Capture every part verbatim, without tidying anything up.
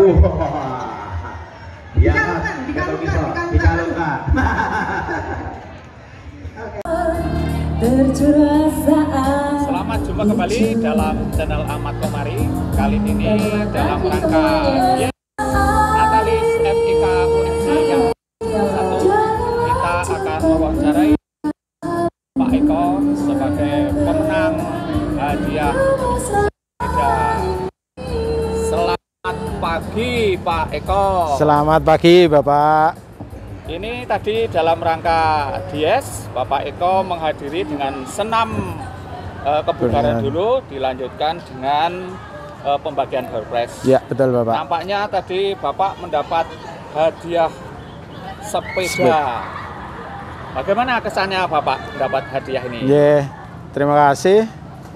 Ya, dikalungkan, dikalungkan. Selamat jumpa kembali dalam channel Ahmad Komari. Kali ini dalam rangka ya, Natalis M I K U M C yang satu, kita akan mewawancarai Pak Eko sebagai pemenang hadiah sepeda. Selamat pagi Pak Eko. Selamat pagi Bapak. Ini tadi dalam rangka Dies, Bapak Eko menghadiri dengan senam uh, kebugaran dulu, dilanjutkan dengan uh, pembagian door prize. Ya, betul Bapak. Nampaknya tadi Bapak mendapat hadiah sepeda. Bagaimana kesannya Bapak mendapat hadiah ini? Ya, terima kasih.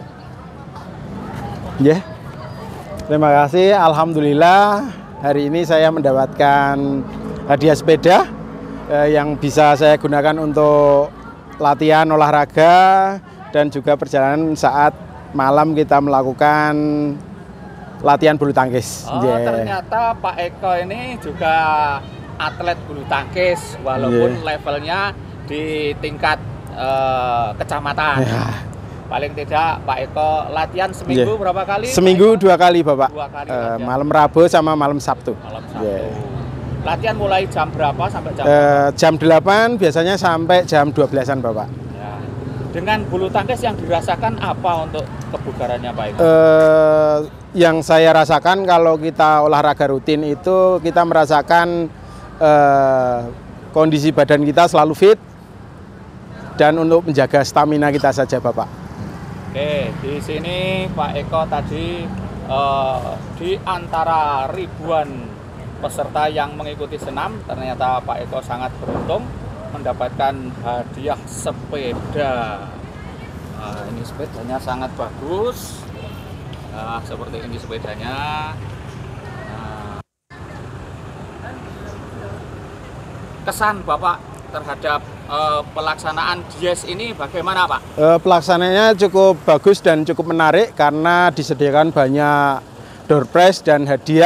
Ya, terima kasih. Alhamdulillah hari ini saya mendapatkan hadiah sepeda yang bisa saya gunakan untuk latihan olahraga dan juga perjalanan saat malam kita melakukan latihan bulu tangkis. Oh, yeah. Ternyata Pak Eko ini juga atlet bulu tangkis walaupun yeah. levelnya di tingkat uh, kecamatan. Yeah. Paling tidak Pak Eko latihan seminggu yeah. berapa kali? Seminggu dua kali Bapak. Dua kali uh, malam Rabu sama malam Sabtu. Malam Sabtu. Yeah. Latihan mulai jam berapa sampai jam uh, jam delapan biasanya sampai jam dua belasan Bapak. Ya. Dengan bulu tangkis yang dirasakan apa untuk kebugarannya Pak Eko? Uh, yang saya rasakan kalau kita olahraga rutin itu kita merasakan uh, kondisi badan kita selalu fit dan untuk menjaga stamina kita saja Bapak. Oke, di sini Pak Eko tadi uh, di antara ribuan peserta yang mengikuti senam, ternyata Pak Eko sangat beruntung mendapatkan hadiah sepeda. Nah, ini sepedanya sangat bagus. Nah, seperti ini sepedanya. Nah, kesan Bapak terhadap uh, pelaksanaan Dies ini bagaimana Pak? Uh, pelaksananya cukup bagus dan cukup menarik karena disediakan banyak door prize dan hadiah.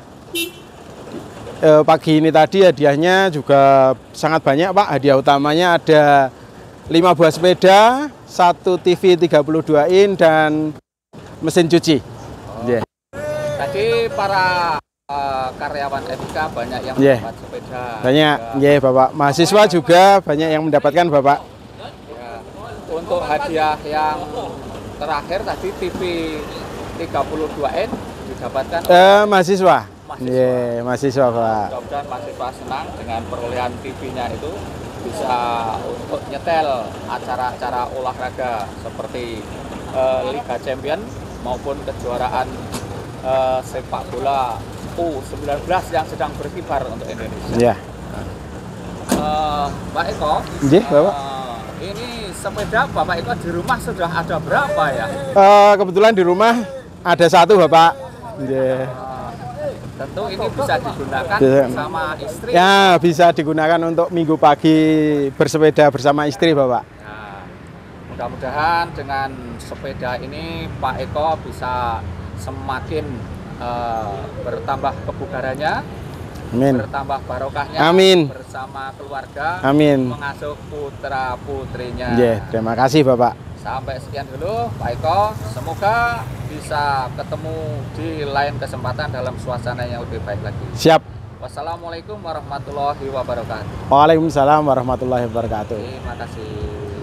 Pagi ini tadi hadiahnya juga sangat banyak Pak. Hadiah utamanya ada lima buah sepeda, satu T V tiga puluh dua in dan mesin cuci. Oh. Yeah. Tadi para uh, karyawan M I K banyak yang yeah. mendapat sepeda. Banyak, ya yeah, Bapak. Mahasiswa juga banyak yang mendapatkan Bapak. Ya. Untuk hadiah yang terakhir tadi T V tiga puluh dua in didapatkan uh, mahasiswa. Mahasiswa. Yeah, mahasiswa Pak. Mudah-mudahan mahasiswa senang dengan perolehan T V-nya itu bisa untuk nyetel acara-acara olahraga seperti uh, Liga Champion maupun kejuaraan uh, sepak bola U sembilan belas yang sedang berkibar untuk Indonesia. Yeah. Uh, Pak Eko, yeah, Bapak. Uh, ini sepeda Bapak Eko di rumah sudah ada berapa ya? Uh, kebetulan di rumah ada satu Bapak. Yeah. Tentu ini bisa digunakan bersama istri. Ya, bisa digunakan untuk minggu pagi bersepeda bersama istri, Bapak. Nah, mudah-mudahan dengan sepeda ini Pak Eko bisa semakin uh, bertambah kebugarannya, amin. Bertambah barokahnya, amin. Bersama keluarga, amin. Mengasuh putra-putrinya. Yeah, terima kasih, Bapak. Sampai sekian dulu Pak Eko, semoga bisa ketemu di lain kesempatan dalam suasana yang lebih baik lagi. Siap. Wassalamualaikum warahmatullahi wabarakatuh. Waalaikumsalam warahmatullahi wabarakatuh. Terima kasih.